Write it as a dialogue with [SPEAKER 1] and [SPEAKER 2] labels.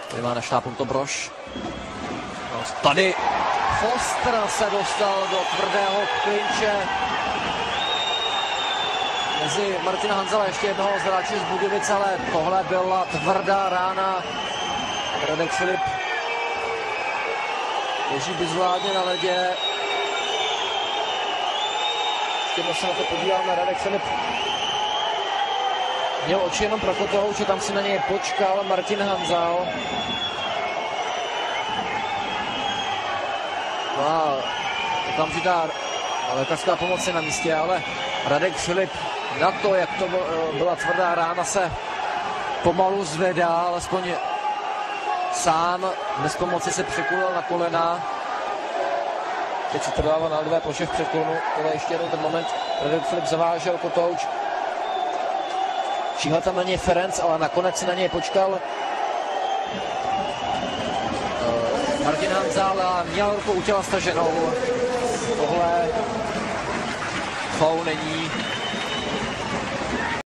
[SPEAKER 1] Tady má na štápu to Brož. No, tady Foster se dostal do tvrdého klinče mezi Martina Hanzala ještě jednoho z hráčů z Budějovic, ale tohle byla tvrdá rána. Radek Filip leží bezvládně na ledě. Ještě se na to podíváme, Radek Filip měl oči jenom pro Kotouče, tam si na něj počkal Martin Hanzal. A okamžitá lékařská pomoc je na místě, ale Radek Filip na to, jak to byla tvrdá rána, se pomalu zvedá, alespoň sám bez pomoci se přikulil na kolena. Teď se trvával na ledové ploše v předklonu, ale ještě jednou ten moment Radek Filip zavážel Kotouč. Šíhal tam na něj Ferenc, ale nakonec si na něj počkal Martin Hanzal a měl ruku u těla staženou. Tohle faul není.